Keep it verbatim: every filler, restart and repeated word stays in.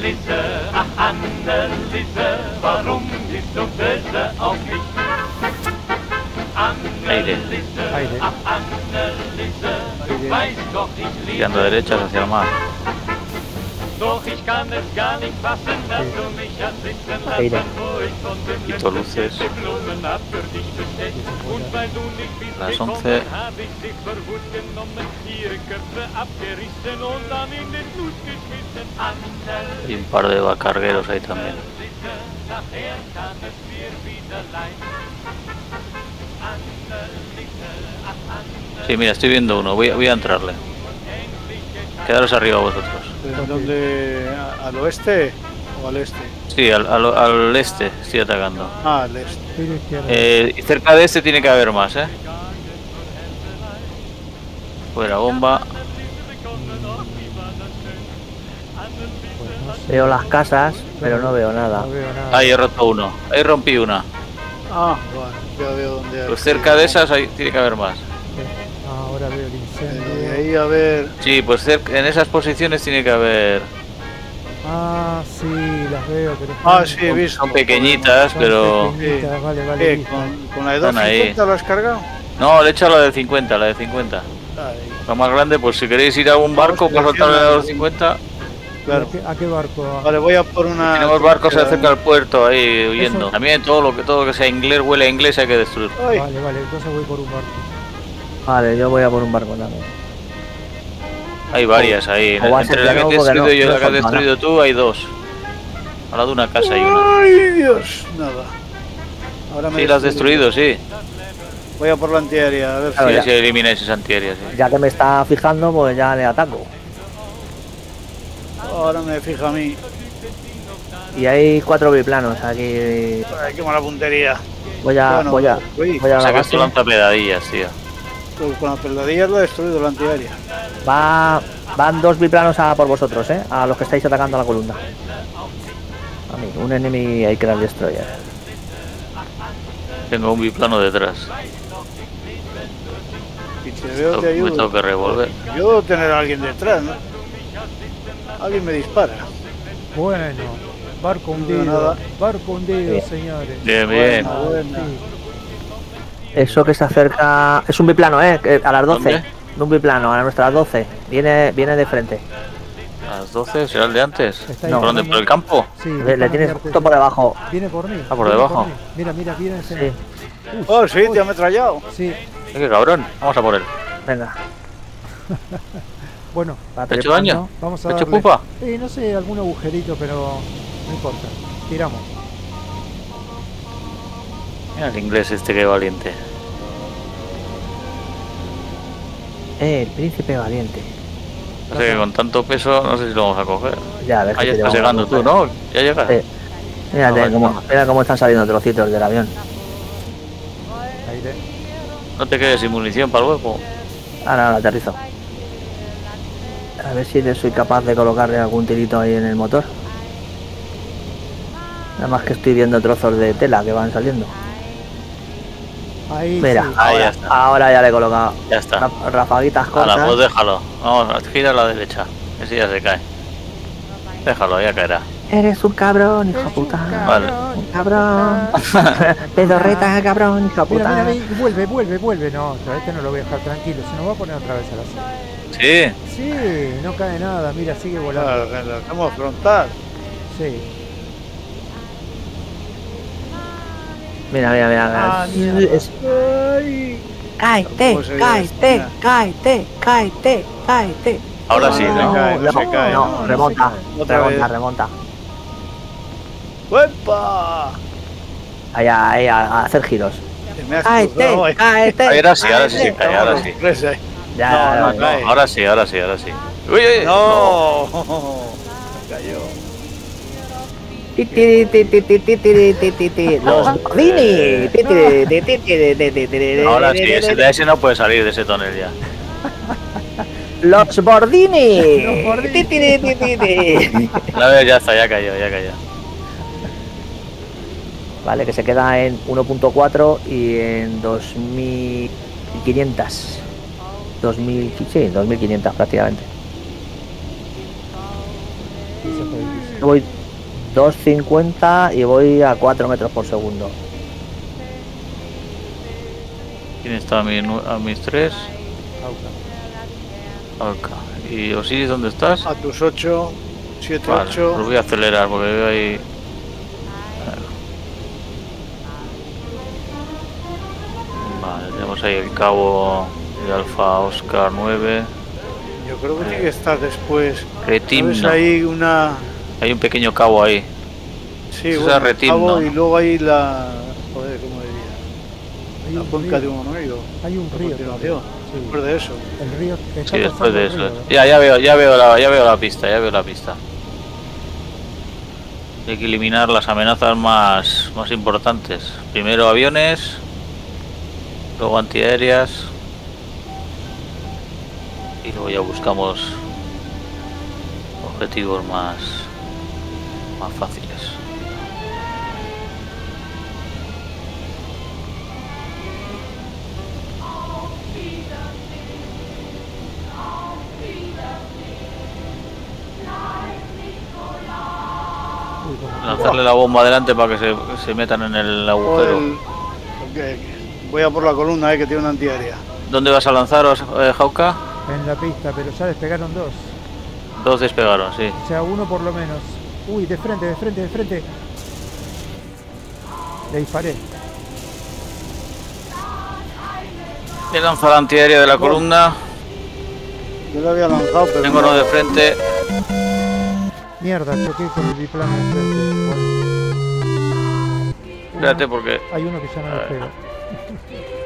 Anneliese, ach Anneliese, warum bist du böse auf mich? Anneliese, ach Anneliese, du weißt doch, ich liebe Tirando derechas hacia el mar. Doch ich kann es gar nicht fassen, dass du mich hast sitzen lassen, wo ich von dem Quito luces. Blumen hab für dich bestellt. Und weil du nicht bist Las gekommen, once. hab ich sie für gut genommen, ihre Köpfe abgerissen und dann in den Fluss geschmissen. Y un par de cargueros ahí también. Nachher kann es mir wieder leid. Sí, mira, estoy viendo uno. Voy a, voy a entrarle. Quedaros arriba vosotros. ¿En dónde? ¿Al oeste o al este? Sí, al, al, al este estoy atacando. Ah, al este. Eh, y cerca de este tiene que haber más, ¿eh? Fuera bomba. Veo las casas, pero no veo nada. No veo nada. Ahí he roto uno. Ahí rompí una. Ah, bueno, ya veo dónde hay. Pues cerca de esas ahí tiene que haber más. Ah, ahora veo el Eh, incendio. ahí a ver. Sí, pues cerca, en esas posiciones tiene que haber. Ah, sí, las veo, pero Ah, están- sí, he visto. Son pequeñitas, son pero. pequeñitas, vale, vale, ¿Qué? listo. ¿Con, con la de Están ahí. doscientos cincuenta lo has cargado? No, le he echado la de cincuenta, la de cincuenta. Ahí, La más grande, pues si queréis ir a un barco para soltarle la de los cincuenta. claro. ¿A qué, a qué barco? Vale, voy a por una. Tenemos barcos cerca del puerto ahí huyendo. Eso- También todo lo que todo lo que sea inglés, huele a inglés hay que destruir. Ay, Vale, vale, entonces voy por un barco. Vale, yo voy a por un barco también. Hay varias ahí. O va a ser Entre la que que no, has porque destruido no- yo y no la que has falta destruido tú hay dos. Al lado de una casa hay una. ay, Dios, nada. Ahora me Sí, la has destruyo. destruido, sí. Voy a por la antiaérea, a ver Claro, Sí, ya. si elimináis esa antiaérea, sí. Ya que me está fijando, pues ya le ataco. si. Ahora me fija a mí. Y hay cuatro biplanos aquí. Ay, qué mala puntería. Voy a, Bueno, voy a, uy, voy a O la sea que base. esto lanza pedadillas, tío. Pues con las peladillas lo he destruido la antiaérea. Va, van dos biplanos a por vosotros, eh, a los que estáis atacando a la columna. A mí, un enemy aircraft destroyer. Tengo un biplano detrás. Si te veo, te Me ayudo. tengo que revolver. Yo debo tener a alguien detrás, ¿no? Alguien me dispara. Bueno, barco No veo hundido. nada. Barco hundido, Bien. señores. Bien, bien. Buena, buena. Sí. Eso que se acerca. Es un biplano, eh, que a las doce. ¿Dónde? Un biplano, a nuestras doce. Viene, viene de frente. A las doce será el de antes. Está No. ¿Por dónde? ¿Por el campo? Sí, Le, le está tienes abierto, justo sí. por debajo. Viene por mí. Ah, por viene debajo. mí. Mira, mira, viene ese. Sí, Uy, Oh, sí, uy, te ha ametrallado. Sí, Eh, qué cabrón. Vamos a por él. venga. bueno, Va ¿Te ha hecho trepando. daño? vamos a ¿Te ha hecho darle. pupa? Eh, no sé, algún agujerito, pero no importa. Tiramos. Mira el inglés este que valiente. Eh, el príncipe valiente. O sea que con tanto peso no sé si lo vamos a coger. Ya, a ver Ah, si ya te estás vamos a llegando tú, coger. ¿no? Ya llegas. Sí. Mírate Ah, vale. cómo, mira cómo están saliendo trocitos del avión. Aire. No te quedes sin munición para luego. Ahora, ahora aterrizo. A ver si le soy capaz de colocarle algún tirito ahí en el motor. Nada más que estoy viendo trozos de tela que van saliendo. Ahí. Mira, sí. Ahí ahora, ya está. ahora ya le he colocado Ya está. ra- rafaguitas Ahora, cortas. pues déjalo. Vamos, gira a la derecha. Ese ya se cae. Déjalo, ya caerá. Eres un cabrón, hijo Es un puta. Vale. Un cabrón. Pedorreta, cabrón, hijo Mira, puta. mira, mira, vuelve, vuelve, vuelve. No, otra vez no lo voy a dejar tranquilo. Se nos va a poner otra vez a la sala. Sí. Sí, no cae nada. Mira, sigue volando. Claro, que lo hacemos frontal. Sí. Mira, mira, mira. Ah, mierda. Es- Ay. Cáete, ¿Cómo se cáete, llama? cáete, cáete, cáete. Ahora sí, No, ¿no? se cae, no se cae. No, no, remonta, no se Otra remonta, vez. remonta. ¡Uepa! Ahí, ahí, a, a hacer giros. Que me has Cáete, cruzado ahí. cáete. Ahora sí, ahora sí se cáete. cae, ahora sí. Sorpresa ahí. Ya, No, ya, no, ya. No, cae. ahora sí, ahora sí, ahora sí. Uy, uy, uy. No. Me cayó. Ti, ti, ti, ti, ti, ti, ti, ti, ti, ti. Los Bordini. Ti, ti, ti, ti, ti, ti, ti, ti, ti, Ahora ti, sí, ti, ese, ti. ese no puede salir de ese tonel ya. Los Bordini. Los Bordini. Ti, ti, ti, ti, ti. A ver, ya está, ya cayó, ya cayó. Vale, que se queda en uno punto cuatro y en dos mil quinientos. dos mil, sí, dos mil quinientos prácticamente. Eso fue difícil. Voy dos cincuenta y voy a cuatro metros por segundo. ¿Quién está a, mi, a mis tres? Auca. Alca. ¿Y Osiris dónde estás? A tus ocho, siete, Vale, ocho. pues voy a acelerar porque veo ahí. Vale, tenemos ahí el cabo de Alfa Oscar nueve. Yo creo que tiene que estar después. Retim, ¿Sabes? no. Hay una. Hay un pequeño cabo ahí. Sí, Esa bueno, es Retim, cabo, ¿no? y luego hay la. Joder, ¿cómo diría? Hay La un cuenca río. de un río. Hay un A río. continuación. Sí. Después de eso. El río está Sí, después pasando de el eso. río, ¿verdad? Ya, ya veo, ya veo la, ya veo la pista, ya veo la pista. Hay que eliminar las amenazas más, más importantes. Primero aviones, luego antiaéreas y luego ya buscamos objetivos más, más fáciles. Uy, como- Lanzarle la bomba adelante para que se, se metan en el O agujero. el- ok, voy a por la columna, eh, que tiene una antiaérea. ¿Dónde vas a lanzaros, eh, Jauka? En la pista, pero ya despegaron dos. Dos despegaron, sí. O sea, uno por lo menos. Uy, de frente, de frente, de frente. Le disparé. Le lanza la antiaérea de la columna. Yo lo había lanzado, pero. Tengo uno de frente. Mierda, choqué con el biplano de frente. Bueno. Espérate porque Hay uno que ya no A ver. despega.